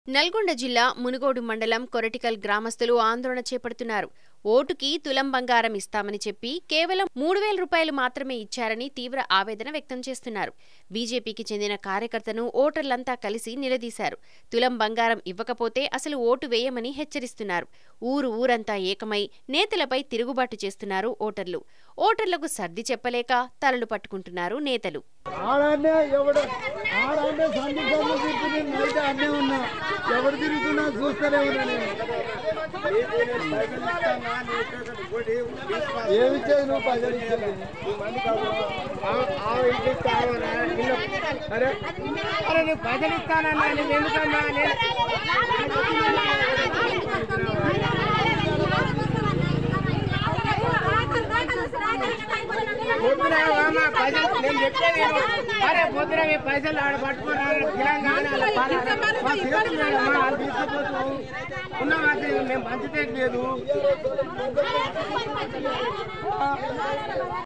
నల్గొండ జిల్లా మునుగోడు మండలం కొరటికల్ గ్రామస్తులు ఆందోళన చేపడుతున్నారు. ఓటుకి తులం బంగారం ఇస్తామని చెప్పి కేవలం 3,000 రూపాయలు మాత్రమే ఇచ్చారని తీవ్ర ఆవేదన వ్యక్తం చేస్తున్నారు. బీజేపీకి చెందిన కార్యకర్తను ఓటర్లంతా కలిసి నిలదీశారు. తులం బంగారం ఇవ్వకపోతే అసలు ఓటు వేయమని హెచ్చరిస్తున్నారు. ఊరంతా ఏకమై నేతలపై తిరుగుబాటు చేస్తున్నారు ఓటర్లు. ఓటర్లకు సర్ది చెప్పలేక తలలు పట్టుకుంటున్నారు నేతలు. ఎవరు తిరుగుతున్నా చూస్తూనే ఉన్నాను. ఏమి ఇచ్చేది నువ్వు? పైసలు ఇచ్చేది అరే అరే నువ్వు పైసలు ఇస్తానన్నా నేను ఎందుకన్నా నేను చెప్పేది అరే పొద్దున మీ పైసలు ఆడ పట్టుకున్నారు ఉన్నాం మేము పంచితే లేదు.